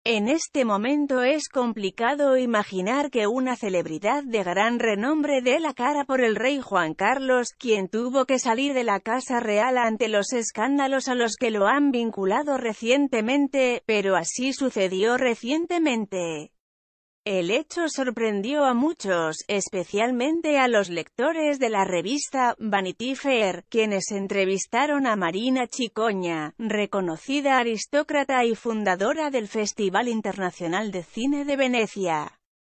En este momento es complicado imaginar que una celebridad de gran renombre dé la cara por el rey Juan Carlos, quien tuvo que salir de la Casa Real ante los escándalos a los que lo han vinculado recientemente, pero así sucedió recientemente. El hecho sorprendió a muchos, especialmente a los lectores de la revista Vanity Fair, quienes entrevistaron a Marina Chicoña, reconocida aristócrata y fundadora del Festival Internacional de Cine de Venecia.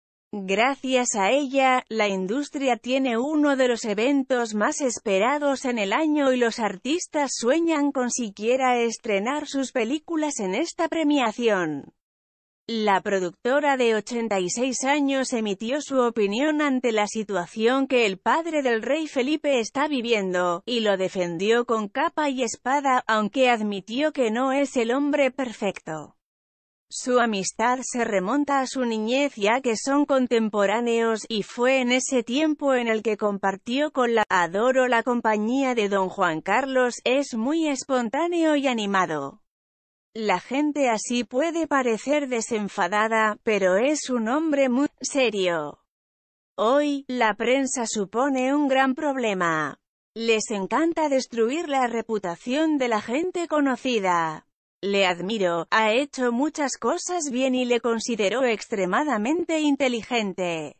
Gracias a ella, la industria tiene uno de los eventos más esperados en el año y los artistas sueñan con siquiera estrenar sus películas en esta premiación. La productora de 86 años emitió su opinión ante la situación que el padre del rey Felipe está viviendo, y lo defendió con capa y espada, aunque admitió que no es el hombre perfecto. Su amistad se remonta a su niñez ya que son contemporáneos, y fue en ese tiempo en el que compartió con la «Adoro la compañía de don Juan Carlos», es muy espontáneo y animado. La gente así puede parecer desenfadada, pero es un hombre muy serio. Hoy, la prensa supone un gran problema. Les encanta destruir la reputación de la gente conocida. Le admiro, ha hecho muchas cosas bien y le considero extremadamente inteligente.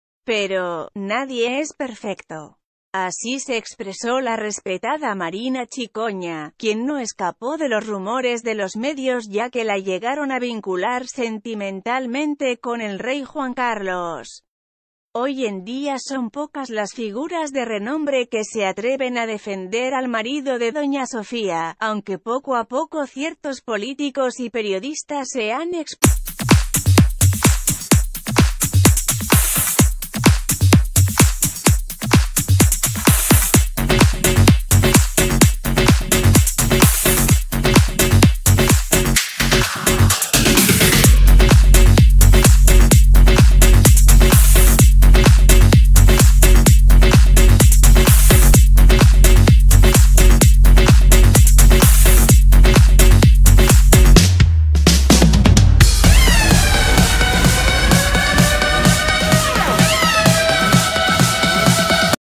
Pero, nadie es perfecto. Así se expresó la respetada Marina Chicoña, quien no escapó de los rumores de los medios ya que la llegaron a vincular sentimentalmente con el rey Juan Carlos. Hoy en día son pocas las figuras de renombre que se atreven a defender al marido de doña Sofía, aunque poco a poco ciertos políticos y periodistas se han expuesto.